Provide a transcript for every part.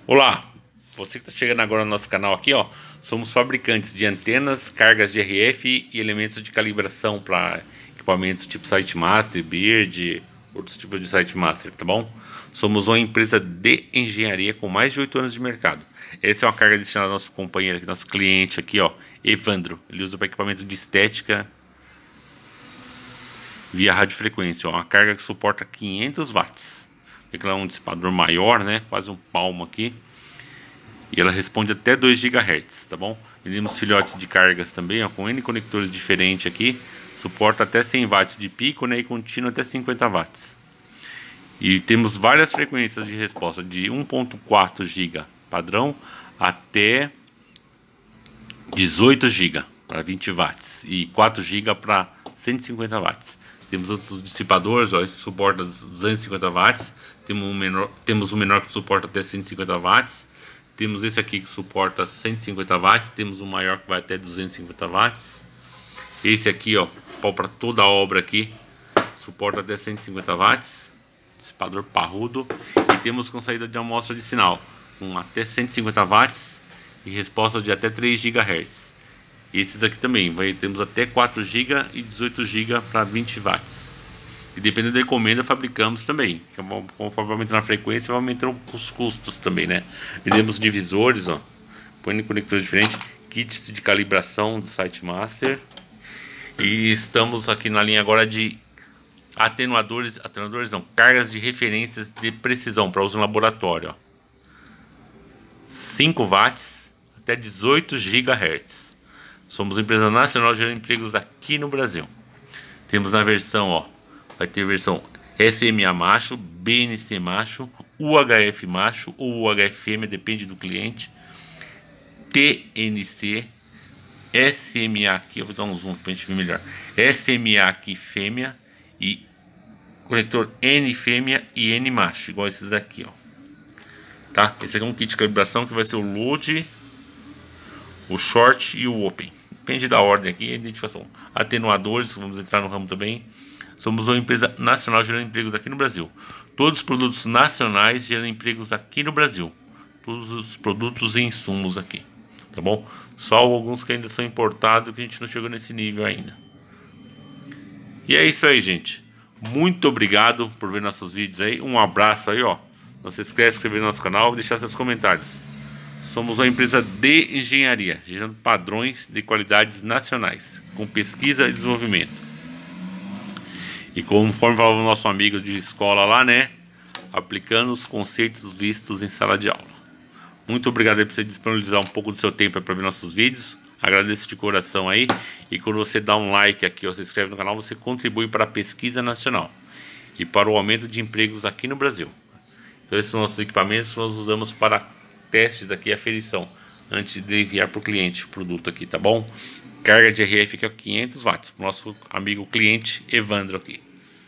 Olá, você que está chegando agora no nosso canal aqui, ó, somos fabricantes de antenas, cargas de RF e elementos de calibração para equipamentos tipo SiteMaster, Beard, outros tipos de SiteMaster, tá bom? Somos uma empresa de engenharia com mais de 8 anos de mercado. Essa é uma carga destinada ao nosso companheiro aqui, nosso cliente aqui, ó, Evandro. Ele usa para equipamentos de estética via radiofrequência, ó, uma carga que suporta 500 watts. Ela é um dissipador maior, né? Quase um palmo aqui. E ela responde até 2 GHz, tá bom? Vendemos filhotes de cargas também, ó, com N conectores diferentes aqui. Suporta até 100 watts de pico, né? E contínuo até 50 watts. E temos várias frequências de resposta, de 1.4 GB padrão até 18 GB para 20 watts. E 4 GB para 150 watts. Temos outros dissipadores, ó, esse suporta 250 watts. Temos um menor que suporta até 150 watts. Temos esse aqui que suporta 150 watts. Temos um maior que vai até 250 watts. Esse aqui, ó, para toda a obra aqui, suporta até 150 watts. Dissipador parrudo. E temos com saída de amostra de sinal, com até 150 watts e resposta de até 3 GHz. Esses aqui também, temos até 4 GB e 18 GB para 20 watts. E dependendo da encomenda, fabricamos também. Conforme vai aumentando a frequência, vai aumentando os custos também, né? Vendemos divisores, ó, põe conectores diferentes, kits de calibração do SiteMaster. E estamos aqui na linha agora de atenuadores não, cargas de referências de precisão para uso em laboratório, ó. 5 watts até 18 GHz. Somos uma empresa nacional gerando empregos aqui no Brasil. Temos na versão, ó, vai ter versão SMA macho, BNC macho, UHF macho ou UHF fêmea, depende do cliente. TNC, SMA aqui, eu vou dar um zoom para a gente ver melhor. SMA aqui fêmea e conector N fêmea e N macho, igual esses daqui, ó. Tá? Esse aqui é um kit de calibração que vai ser o load, o short e o open. Depende da ordem aqui, a identificação. Atenuadores, vamos entrar no ramo também. Somos uma empresa nacional gerando empregos aqui no Brasil. Todos os produtos nacionais geram empregos aqui no Brasil. Todos os produtos e insumos aqui, tá bom? Só alguns que ainda são importados, que a gente não chegou nesse nível ainda. E é isso aí, gente. Muito obrigado por ver nossos vídeos aí. Um abraço aí, ó. Não se esqueça de se inscrever no nosso canal e deixar seus comentários. Somos uma empresa de engenharia, gerando padrões de qualidades nacionais, com pesquisa e desenvolvimento. E conforme falava o nosso amigo de escola lá, né? Aplicando os conceitos vistos em sala de aula. Muito obrigado aí por você disponibilizar um pouco do seu tempo para ver nossos vídeos. Agradeço de coração aí. E quando você dá um like aqui ou se inscreve no canal, você contribui para a pesquisa nacional e para o aumento de empregos aqui no Brasil. Então esses são nossos equipamentos que nós usamos para testes aqui, aferição, antes de enviar para o cliente o produto aqui, tá bom? Carga de RF aqui é 500 watts, para o nosso amigo cliente Evandro aqui.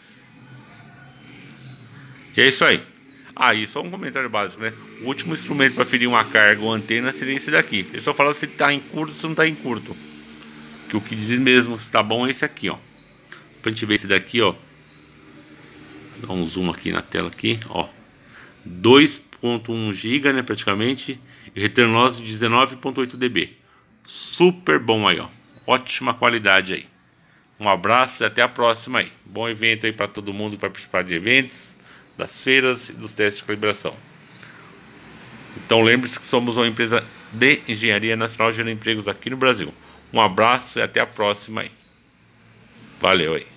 E é isso aí. E só um comentário básico, né? O último instrumento para ferir uma carga ou antena seria esse daqui. Ele só fala se está em curto ou se não está em curto. Que o que diz mesmo se está bom é esse aqui, ó. Pra gente ver esse daqui, ó. Dá um zoom aqui na tela aqui, ó. 2.1 GB, né, praticamente, e return loss de 19.8 dB. Super bom aí, ó. Ótima qualidade aí. Um abraço e até a próxima aí. Bom evento aí para todo mundo que vai participar de eventos, das feiras e dos testes de calibração. Então lembre-se que somos uma empresa de engenharia nacional gerando empregos aqui no Brasil. Um abraço e até a próxima aí. Valeu aí.